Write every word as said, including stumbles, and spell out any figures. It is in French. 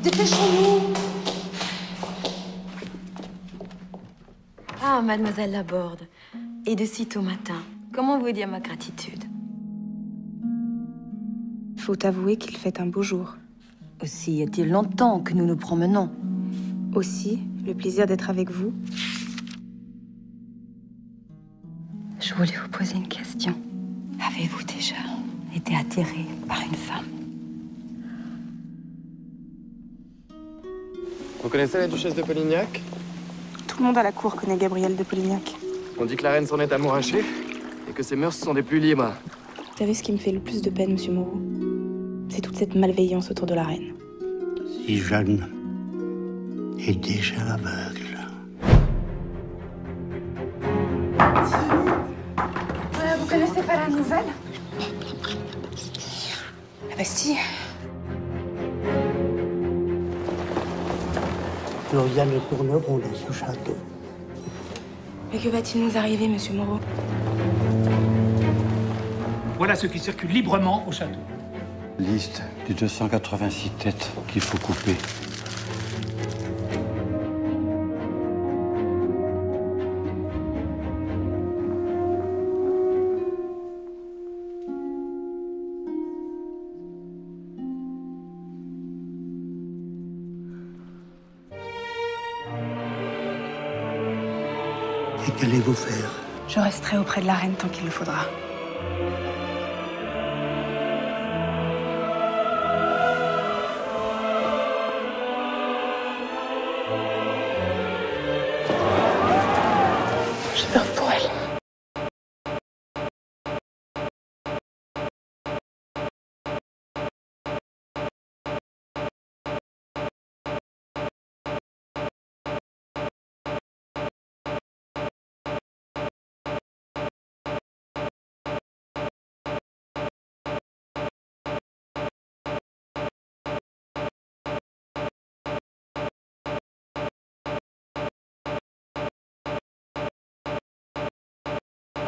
Dépêchons-nous. Ah, mademoiselle Laborde. Et de sitôt matin. Comment vous dire ma gratitude? Faut avouer qu'il fait un beau jour. Aussi y a-t-il longtemps que nous nous promenons. Aussi, le plaisir d'être avec vous. Je voulais vous poser une question. Avez-vous déjà été attiré par une femme? Vous connaissez la duchesse de Polignac? Tout le monde à la cour connaît Gabrielle de Polignac. On dit que la reine s'en est amourachée et que ses mœurs sont des plus libres. Vous savez ce qui me fait le plus de peine, monsieur Moreau? C'est toute cette malveillance autour de la reine. Si jeune et déjà aveugle. Euh, vous connaissez pas la nouvelle? La Bastille. Nous rien ne tourneront dans ce château. Mais que va-t-il nous arriver, monsieur Moreau? Voilà ce qui circule librement au château. Liste des deux cent quatre-vingt-six têtes qu'il faut couper. Et qu'allez-vous faire? Je resterai auprès de la reine tant qu'il le faudra.